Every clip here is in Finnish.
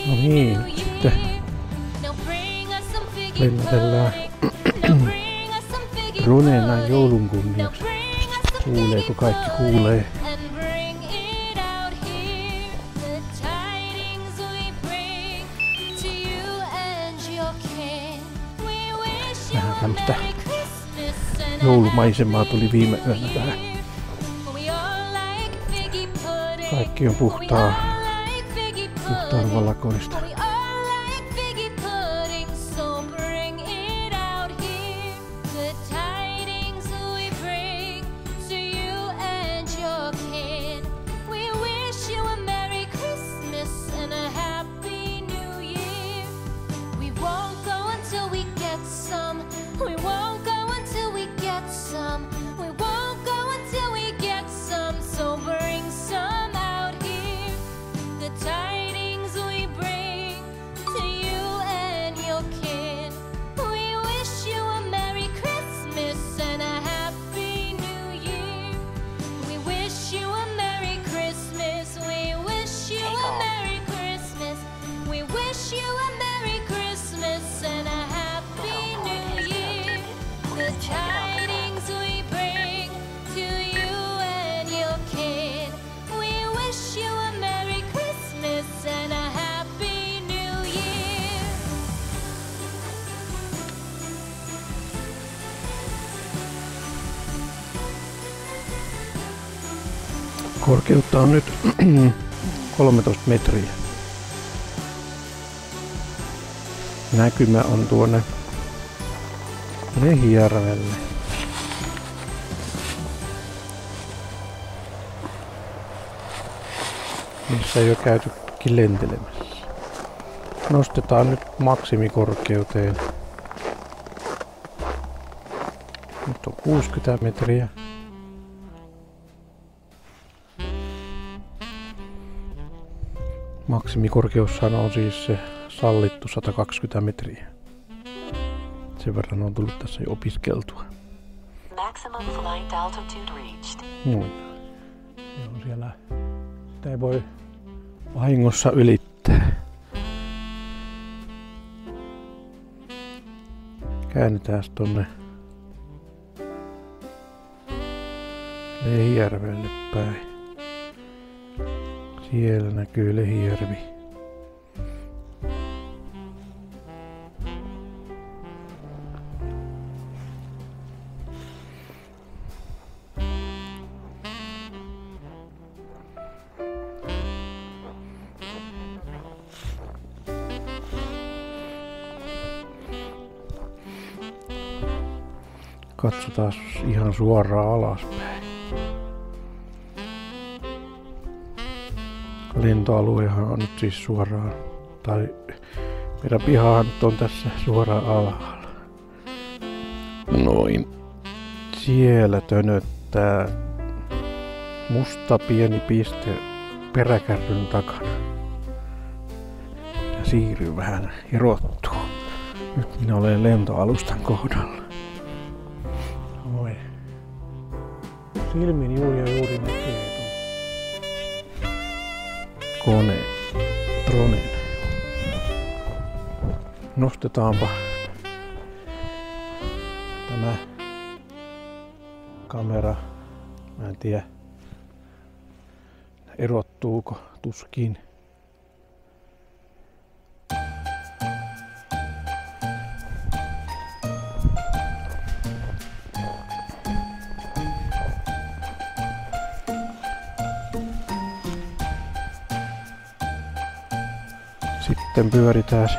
No niin, nyt sitten lennätellään droneen näin joulun kunniaksi. Kuuleeko kaikki kuulee? Vähän tämmöstä joulumaisemaa tuli viime yönä tähän. Kaikki on puhtaan valakoista. Korkeutta on nyt 13 metriä. Näkymä on tuonne Lehijärvelle. Missä ei ole käytykin lentelemässä. Nostetaan nyt maksimikorkeuteen. Nyt on 60 metriä. Maksimikorkeushan on siis se sallittu 120 metriä. Sen verran on tullut tässä jo opiskeltua. Maximum flight altitude reached. Noin. Se on siellä. Sitä ei voi vahingossa ylittää. Käännetään tonne Lehijärvelle päin. Siellä näkyy Lehijärvi. Katsotaan ihan suoraan alaspäin. Lentoaluehan on nyt siis suoraan, tai meidän pihahan nyt on tässä suoraan alhaalla. Noin. Siellä tönöttää musta pieni piste peräkärryn takana. Ja siirryy vähän erottuu. Nyt minä olen lentoalustan kohdalla. Oi. Silmin juuri näkee koneen, droneen. Nostetaanpa tämä kamera. Mä en tiedä, erottuuko, tuskin. Sitten pyöritään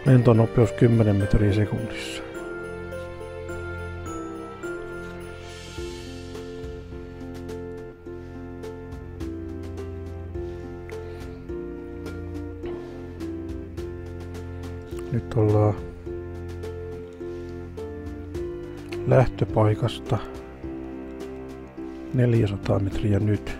Lentonopeus 10 metriä sekunnissa. Nyt ollaan lähtöpaikasta 400 metriä nyt.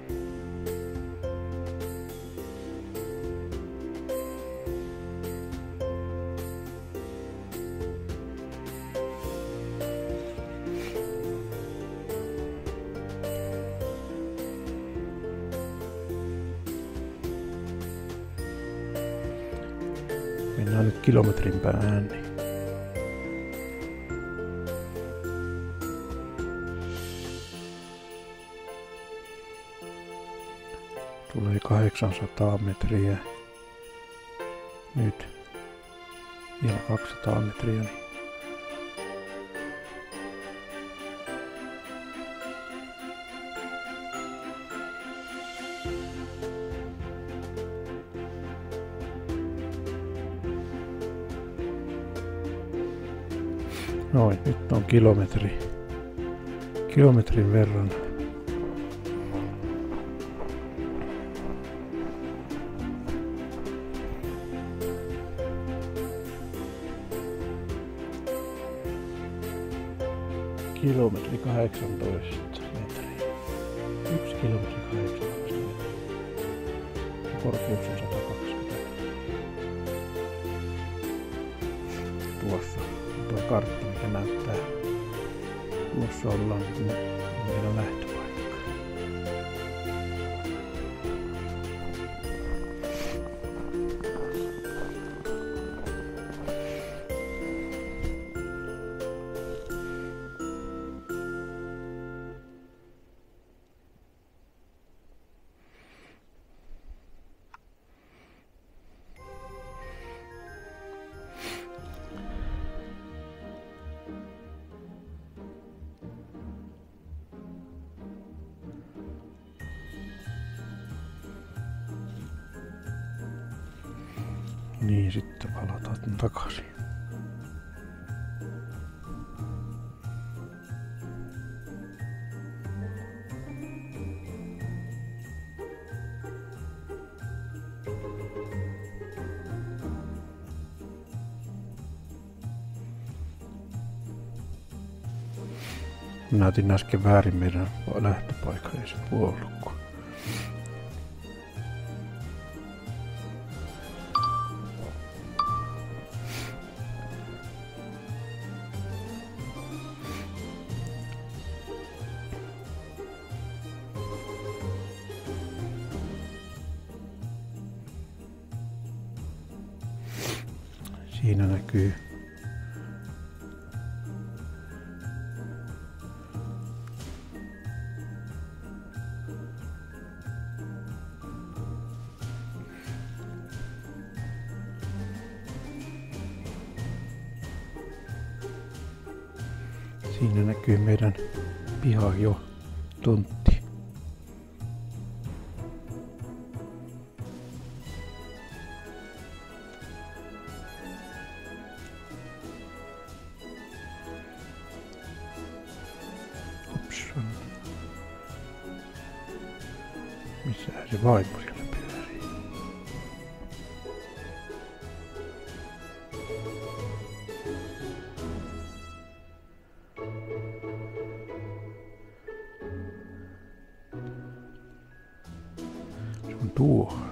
Mennään nyt kilometrin päähän. Tulee 800 metriä. Nyt vielä 200 metriä. Noin, nyt on kilometrin verran. Kilometri 18 metriä. 1 kilometri 18 metriä. Korkeus on 120. Tuossa on tuo kartta, mikä näyttää. Tuossa ollaan meidän lähtöpaikka. Niin, sitten palataan takaisin. Näytin äsken väärin meidän lähtöpaikan, ei se puolukko. Siinä näkyy meidän piha jo tontti. Missähän se vaimo siellä pyörii? Se on tuolla.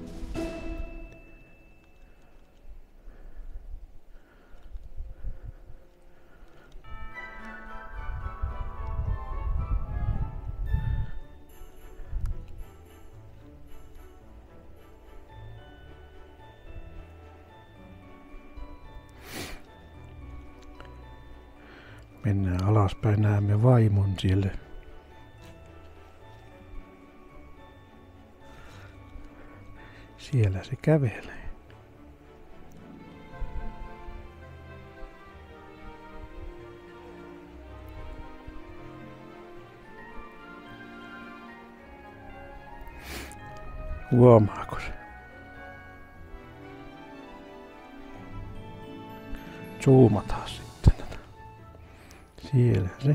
Mennään alaspäin, näemme vaimon siellä. Siellä se kävelee. Huomaako se? zoomataan sitten tätä. Siellä se.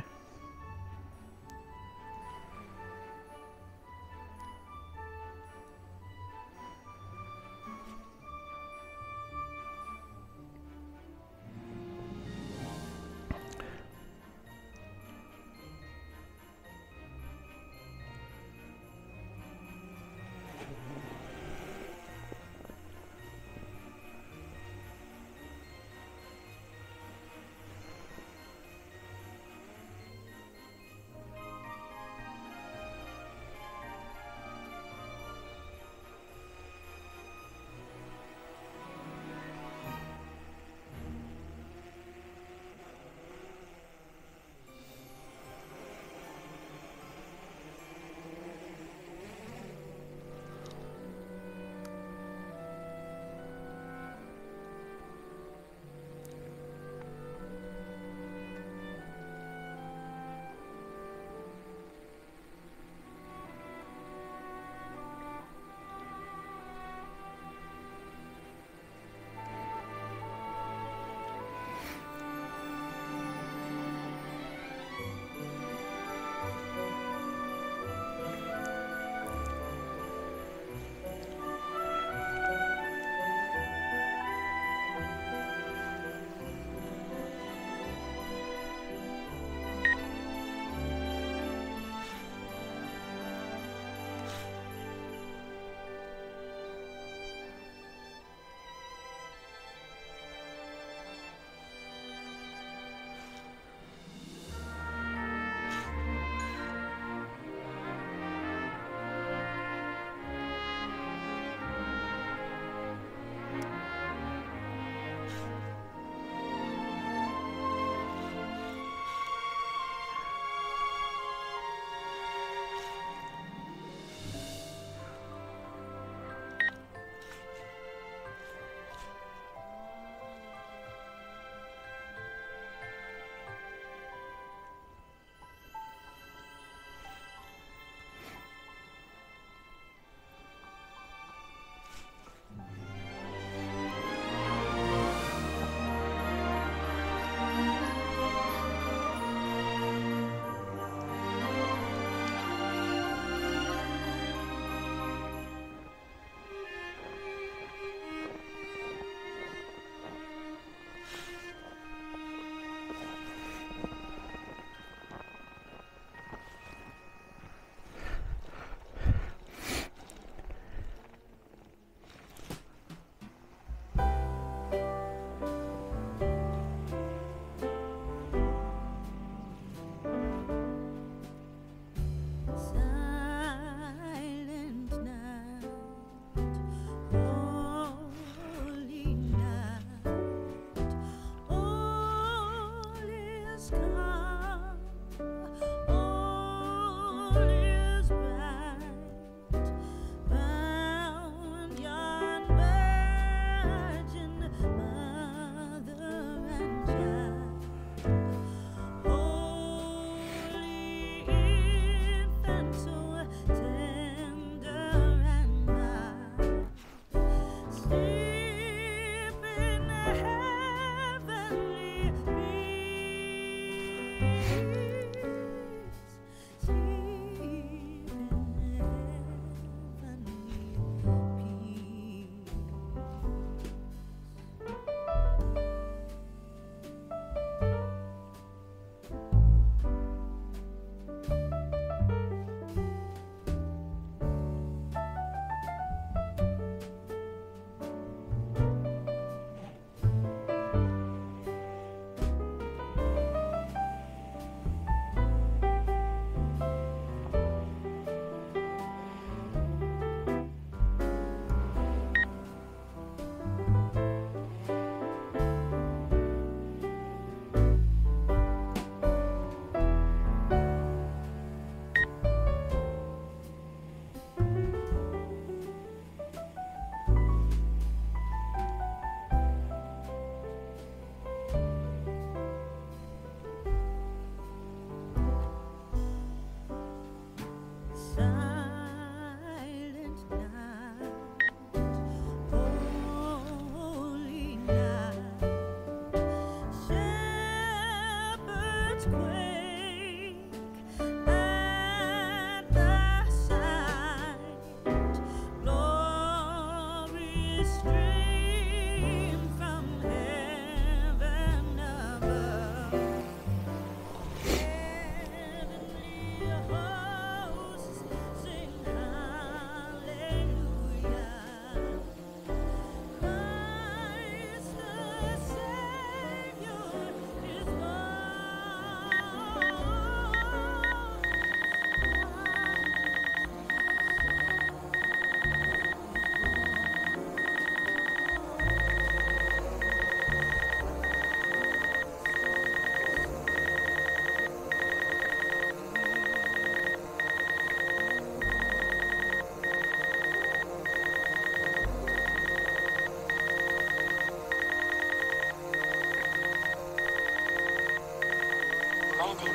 Descending.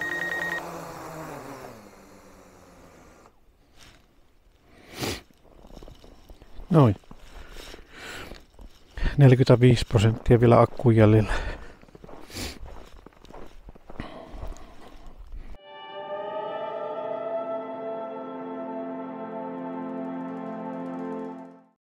Noin. 45% vielä akkuun jäljellä.